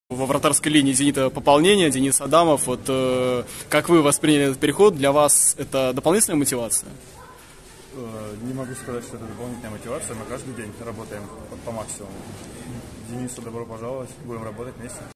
Во вратарской линии «Зенита» пополнение, Денис Адамов. Вот как вы восприняли этот переход? Для вас это дополнительная мотивация? Не могу сказать, что это дополнительная мотивация. Мы каждый день работаем по максимуму. Денису добро пожаловать, будем работать вместе.